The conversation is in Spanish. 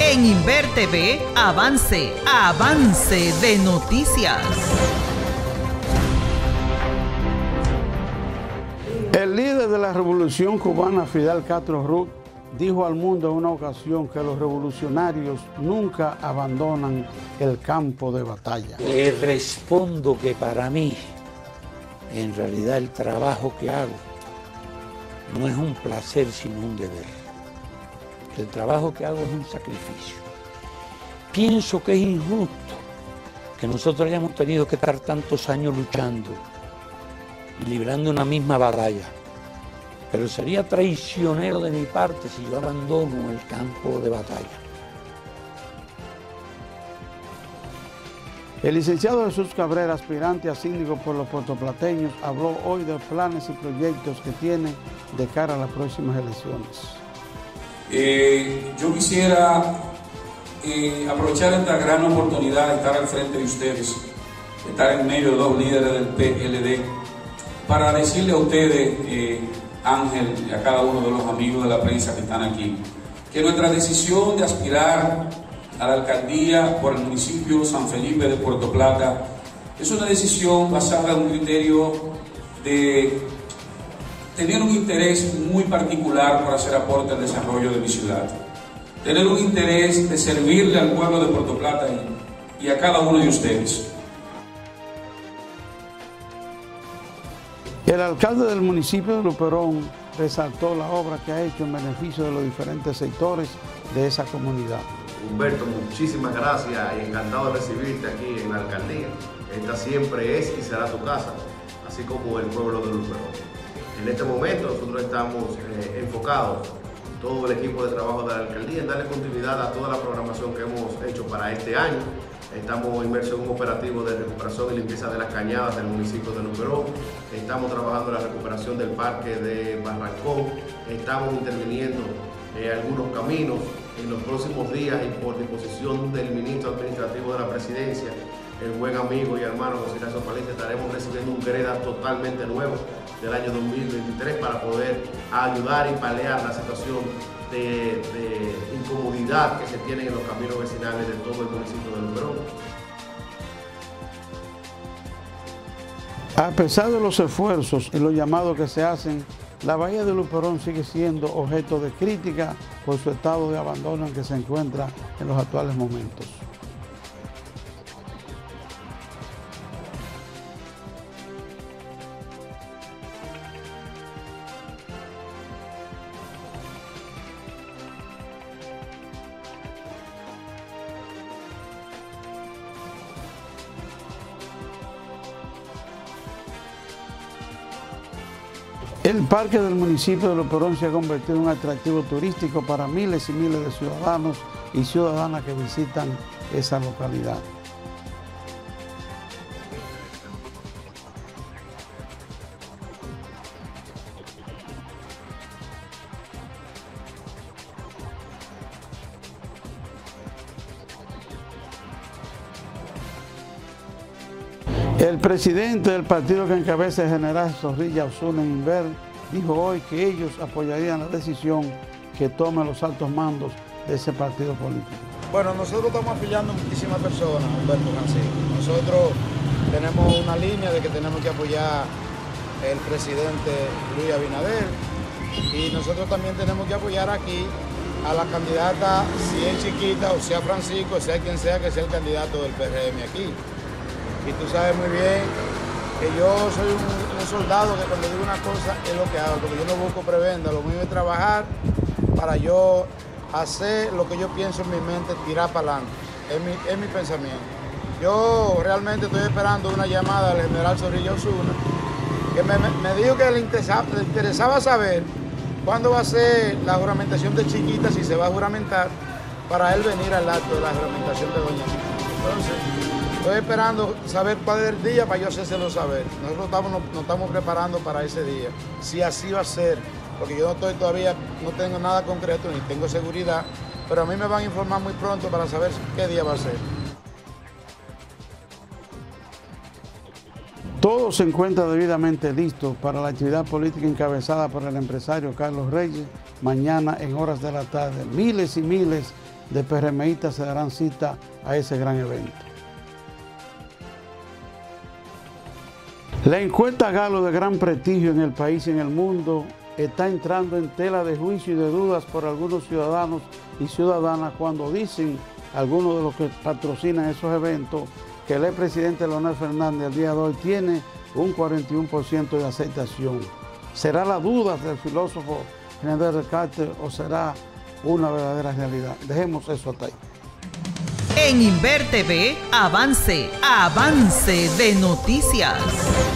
En Inver TV, avance de noticias. El líder de la revolución cubana, Fidel Castro Ruz, dijo al mundo en una ocasión que los revolucionarios nunca abandonan el campo de batalla. Le respondo que para mí, en realidad el trabajo que hago no es un placer sino un deber. El trabajo que hago es un sacrificio. Pienso que es injusto que nosotros hayamos tenido que estar tantos años luchando y librando una misma batalla. Pero sería traicionero de mi parte si yo abandono el campo de batalla. El licenciado Jesús Cabrera, aspirante a síndico por los puertoplateños, habló hoy de planes y proyectos que tiene de cara a las próximas elecciones. Yo quisiera aprovechar esta gran oportunidad de estar al frente de ustedes, de estar en medio de dos líderes del PLD, para decirle a ustedes, Ángel, y a cada uno de los amigos de la prensa que están aquí, que nuestra decisión de aspirar a la alcaldía por el municipio San Felipe de Puerto Plata es una decisión basada en un criterio de tener un interés muy particular por hacer aporte al desarrollo de mi ciudad, tener un interés de servirle al pueblo de Puerto Plata y a cada uno de ustedes. El alcalde del municipio de Luperón resaltó la obra que ha hecho en beneficio de los diferentes sectores de esa comunidad. Humberto, muchísimas gracias y encantado de recibirte aquí en la alcaldía. Esta siempre es y será tu casa, así como el pueblo de Luperón. En este momento nosotros estamos enfocados, todo el equipo de trabajo de la alcaldía, en darle continuidad a toda la programación que hemos hecho para este año. Estamos inmersos en un operativo de recuperación y limpieza de las cañadas del municipio de Luperón. Estamos trabajando en la recuperación del parque de Barrancón. Estamos interviniendo en algunos caminos. En los próximos días y por disposición del ministro administrativo de la presidencia, el buen amigo y hermano José Ignacio Paliza, estaremos recibiendo un GREDA totalmente nuevo del año 2023 para poder ayudar y paliar la situación de incomodidad que se tiene en los caminos vecinales de todo el municipio de Luperón. A pesar de los esfuerzos y los llamados que se hacen, la bahía de Luperón sigue siendo objeto de crítica por su estado de abandono en que se encuentra en los actuales momentos. El parque del municipio de Luperón se ha convertido en un atractivo turístico para miles y miles de ciudadanos y ciudadanas que visitan esa localidad. El presidente del partido que encabeza el general Zorrilla Osuna en Inver dijo hoy que ellos apoyarían la decisión que tomen los altos mandos de ese partido político. Bueno, nosotros estamos afiliando a muchísimas personas, Humberto Francisco. Nosotros tenemos una línea de que tenemos que apoyar al presidente Luis Abinader y nosotros también tenemos que apoyar aquí a la candidata, si es Chiquita o sea Francisco, sea quien sea que sea el candidato del PRM aquí. Y tú sabes muy bien que yo soy un soldado que cuando digo una cosa es lo que hago, porque yo no busco prebenda, lo mío es trabajar para yo hacer lo que yo pienso en mi mente, tirar para adelante, es mi pensamiento. Yo realmente estoy esperando una llamada del general Zorrilla Osuna, que me dijo que le interesaba saber cuándo va a ser la juramentación de Chiquita, si se va a juramentar, para él venir al acto de la juramentación de Doña Chiquita. Entonces, estoy esperando saber cuál es el día para yo hacérselo saber. Nosotros nos estamos preparando para ese día, si así va a ser, porque yo no estoy todavía, no tengo nada concreto ni tengo seguridad, pero a mí me van a informar muy pronto para saber qué día va a ser. Todo se encuentra debidamente listo para la actividad política encabezada por el empresario Carlos Reyes mañana en horas de la tarde. Miles y miles de PRMistas se darán cita a ese gran evento. La encuesta Galo, de gran prestigio en el país y en el mundo, está entrando en tela de juicio y de dudas por algunos ciudadanos y ciudadanas cuando dicen, algunos de los que patrocinan esos eventos, que el expresidente Leonel Fernández al día de hoy tiene un 41% de aceptación. ¿Será la duda del filósofo René Descartes o será una verdadera realidad? Dejemos eso hasta ahí. En Inver TV, avance de noticias.